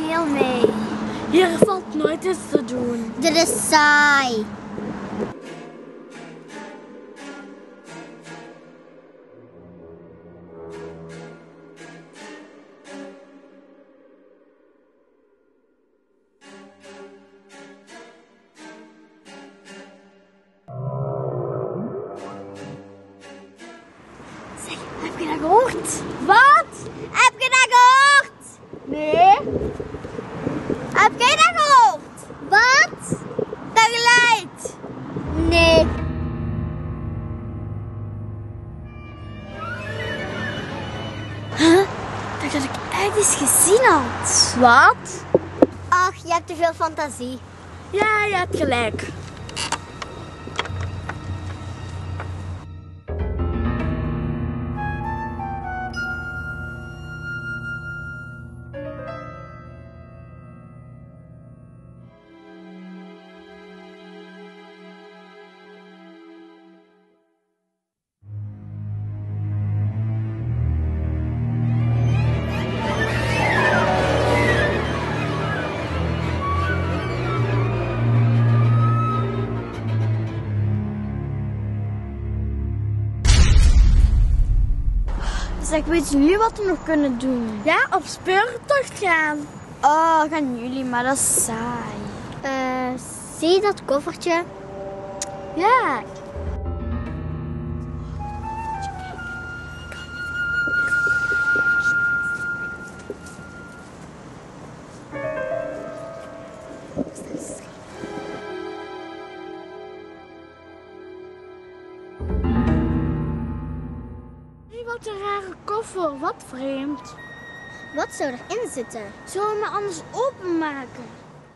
veel mee. Hier valt nooit iets te doen. Dit is saai. Zeg, heb je dat gehoord? Wat? Heb je dat gehoord? Nee. Heb jij dat gehoord? Wat? Dat geluid? Nee. Huh? Ik dacht dat ik echt iets gezien had. Wat? Ach, je hebt te veel fantasie. Ja, je hebt gelijk. Zeg, weet jullie wat we nog kunnen doen? Ja, op speurtocht gaan. Oh, gaan jullie, maar dat is saai. Zie je dat koffertje? Ja. Wat een rare koffer, wat vreemd. Wat zou erin zitten? Zullen we hem anders openmaken?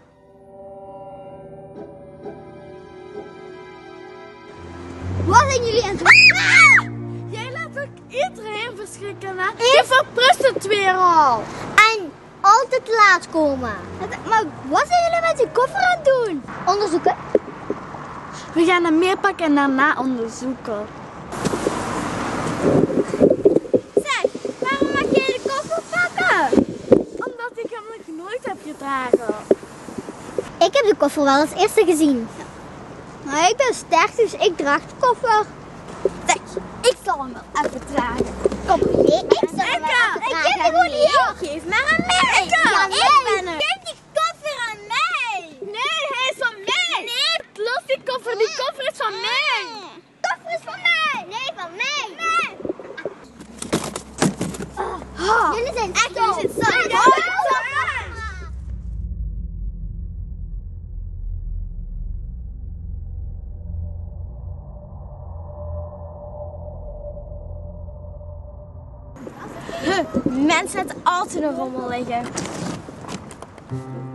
Wat zijn jullie aan het doen? Jij laat ook iedereen verschrikken, hè? Je verprust het weer al. En altijd te laat komen. Maar wat zijn jullie met die koffer aan het doen? Onderzoeken. We gaan hem meepakken en daarna onderzoeken. Zeg, waarom mag jij de koffer pakken? Omdat ik hem nog nooit heb gedragen. Ik heb de koffer wel als eerste gezien. Maar ik ben sterk, dus ik draag de koffer. Zeg, ik zal hem wel even dragen. Kom, nee, ik zal hem wel even dragen. Ik geef hem gewoon hier. Geef maar aan mij. Ja, ik ben er. Geef die koffer aan mij. Nee, hij is van mij. Nee. Los die koffer is van mij. Koffer is van mij. Nee, van mij. Nee. Jullie zijn echt Mensen laten altijd een rommel liggen.